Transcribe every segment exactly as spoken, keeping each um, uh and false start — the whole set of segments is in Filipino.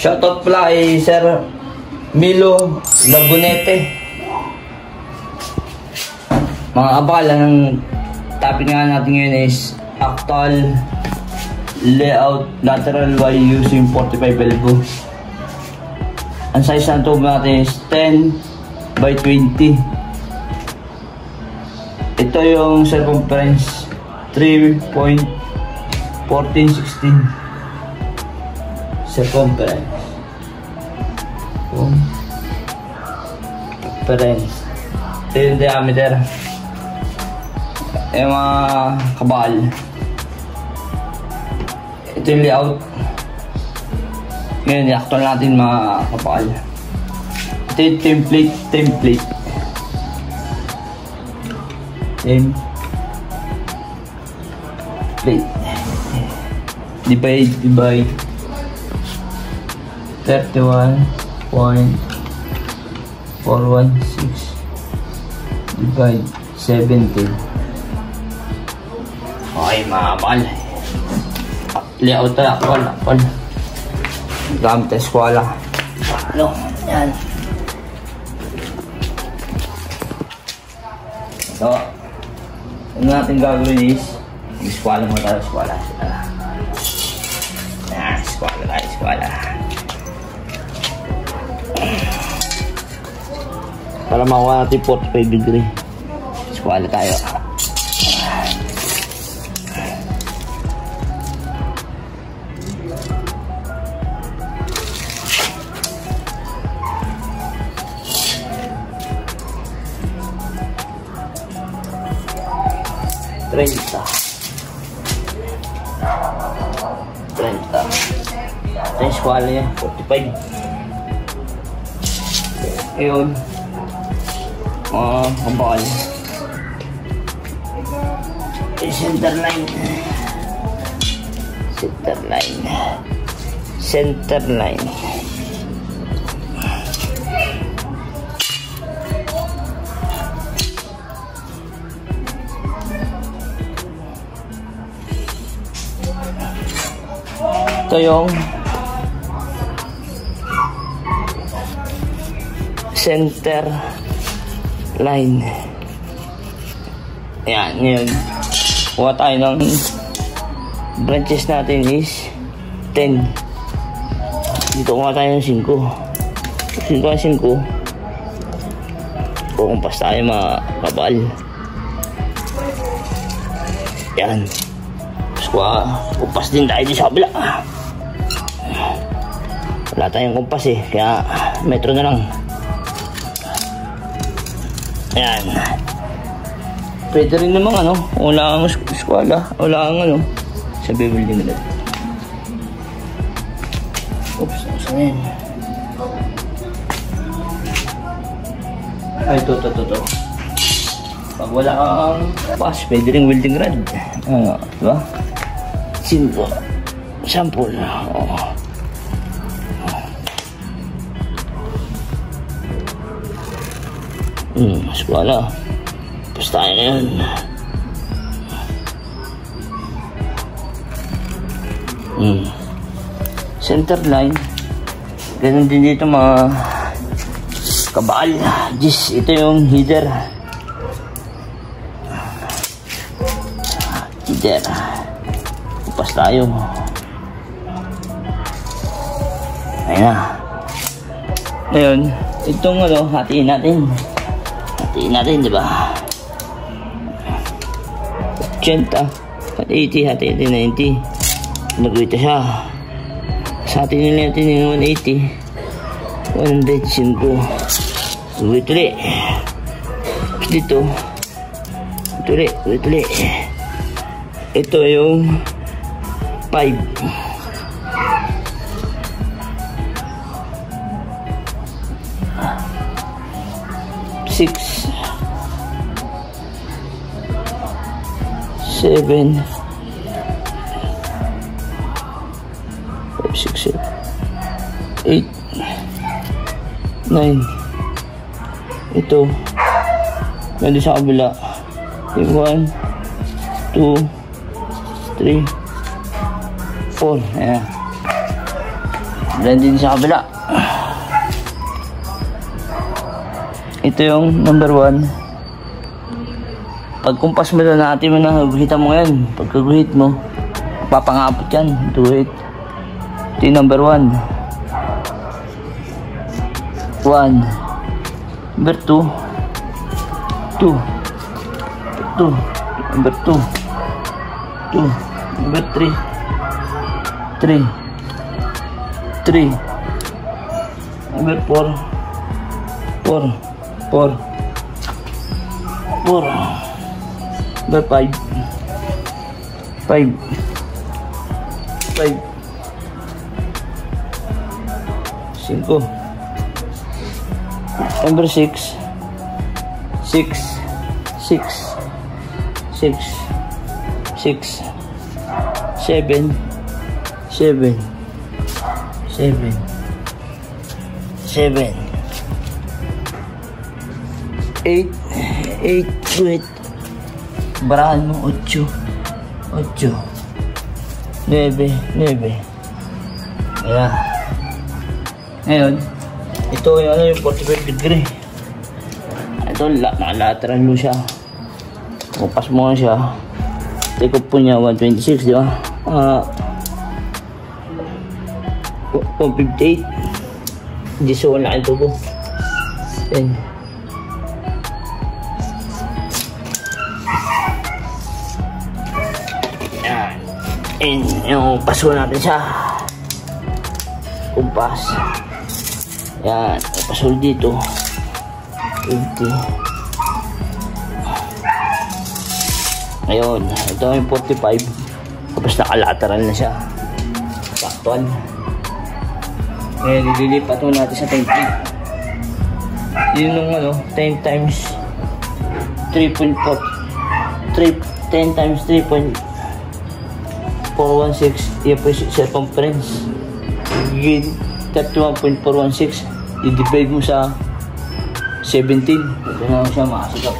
Shoutout pala kay Sir Milo Labonete. Mga abal, ang topic nga natin ngayon is actual layout lateral Y using forty-five elbow. Ang size ng tube natin is ten by twenty. Ito yung circumference three point one four one six. Circumference. Circumference. Ito yung diameter. Yung mga kabal. Ito yung layout. Ngayon, i-actual natin mga kabal. Ito yung template. Template. Template. Divide. Divide. thirty-one point four one six divide seventy. Okay mga kabal, layout na actual actual gamit ang eskwala. Ano yan, so ano natin gagawin is eskwala mo tayo. Eskwala yan, eskwala tayo, eskwala para makuha natin forty-five degree. Eskwala tayo. Treinta. Treinta. Ito yung eskwala niya, forty-five. Ayun. Mga kabal. Center line. Center line. Center line. Ito yung center line. Ayan, ngayon kuha tayo ng branches natin is ten. Dito kuha tayo ng five. five ang five. Kukumpas tayo mga kabal. Ayan. Tapos kuha, kumpas din tayo di sa kabila. Wala tayong kumpas eh, kaya metro na lang. Ayan. Pwede rin namang ano, wala kang eskwala, wala kang ano, sa building nila. Oops, saan yan? Ay, ito, ito, ito, ito. Pag wala kang pas, pwede rin welding rod. Ano, diba? Simple. Sample. Oo. Hmm, eskwala. Tapos tayo na yun. Hmm. Center line. Ganun din dito mga kabal. Jis, ito yung header. Header. Tapos tayo. Ayun na. Ngayon, itong ano, hatiin natin. Hatiin natin, di ba? eighty, hati natin ninety. Nag-wait siya. Sa atin nila natin yung one eighty. one hundred five. Wait ulit. Dito. Wait ulit. Wait ulit. Ito yung five. six. seven. five, six, seven. eight. nine. Ito. Nandun sa kabila. one, two, three, four. Ayan. Blend din sa kabila. Ito yung number one. Pag kumpas mo na natin mo na, guhitan mo yan. Pag kaguhit mo, papangapot yan. Guhit. Ito yung number one. One. Number two. Two. Two. Number two. Two. Number three. Three. Three. Number four. Four. Four. Four. Number five. Five. Five. Cinco. Number six. Six. Six. Six. Six. Seven. Seven. Seven. Seven. Eight. Eight. Wait. Barahan mo. Ocho. Ocho. Nueve. Nueve. Ayan. Ngayon, ito yung ano yung forty-five degree. Ito, nakalateral mo siya. Kupas mo siya. Take off po niya one twenty-six, di ba? Uh, one fifty-eight. Hindi so wala ito po. Then, yan. And yung paso natin siya. Kumpas. Yan. Paso dito. twenty. Ngayon, ito yung forty-five. Tapos nakalateral na siya. Saktuan. Ngayon, ililipat mo natin sa ten three. Yun yung ano, ten times three point four. ten times three point four one six. Yan po yung circumference. Gigil thirty-one point four one six. I-divide mo sa seventeen. Ito na siya makasigap.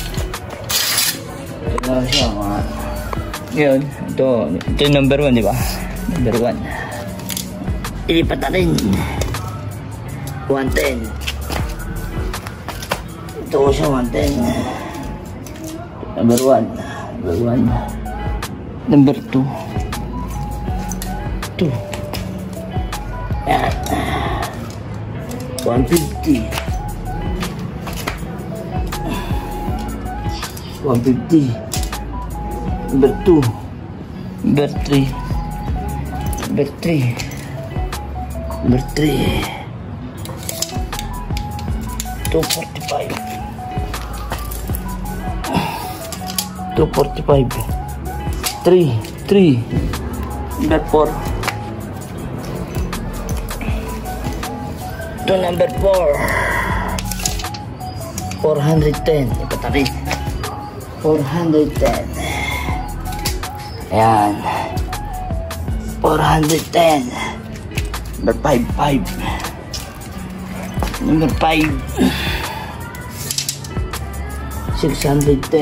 Ito na siya mga... Ngayon, ito, ito yung number one, di ba? Number one. Ilipat natin. one ten. Ito siya, one ten. Number one. Number one. Number two. two. Yan. one fifty. one fifty. Number two. Number three. Number three. Number three. two forty-five. two forty-five. three. three. Number four. To number four. four ten. Ipatarin. four ten. Ayan. four ten. Number five. five. Number five. six ten.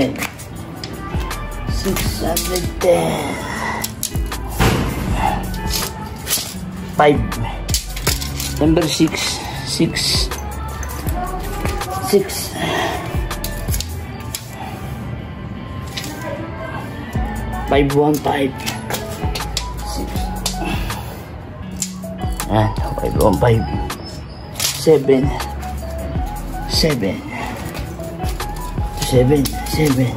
six ten. five. Number six. six. six. five one five. six. Ah, five one five. seven. seven. seven. seven.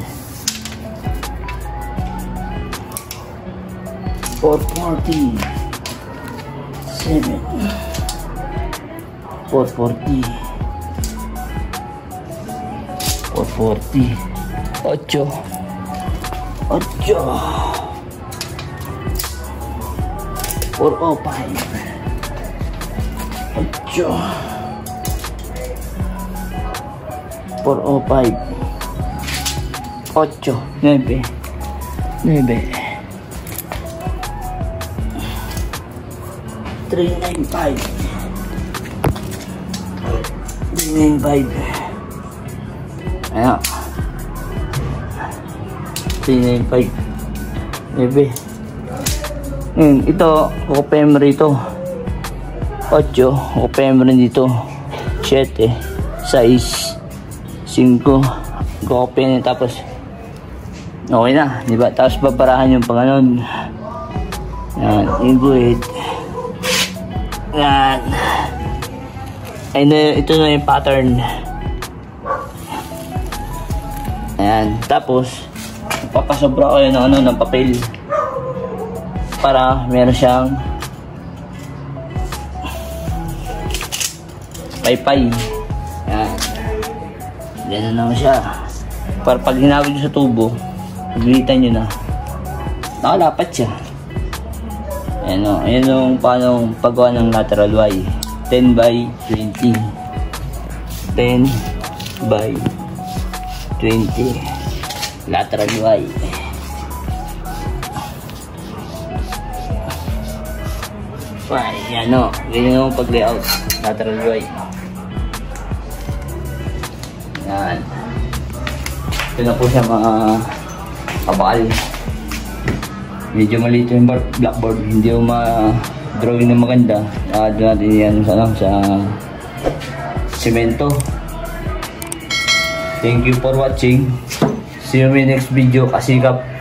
four forty. seven. four forty. four forty. ocho. ocho. four oh five. ocho. four oh five. ocho. nueve. nueve. three nine five. three nine five. Ayan. three nine five. nueve. Ngayon, ito, kukupain mo rito. eight. Open mo rin dito. seven, six, five. Open. Tapos, okay na. Diba? Tapos, babarahan yung panganon. Yan. Iguhit. Yan. Ay, ito na yung pattern. Ayan. Tapos, papasobra ko yun ng, ano, ng papel. Para meron siyang paypay. Ayan. Ganun naman siya. Para pag hinawid nyo sa tubo, pagbihitan nyo na, nakalapat siya. Ayan o. Ayan yung paano paggawa ng lateral Y. ten by twenty. ten by twenty. Lateral Y. Y. Yan o. Ganyan yung pag-layout. Lateral Y. Yan. Ito na po siya mga kabakal. Medyo maliit yung blackboard. Hindi yung ma-drawing na maganda. Uh, doon natin yan sa, sa semento. Thank you for watching. See you in my next video. Kasikap.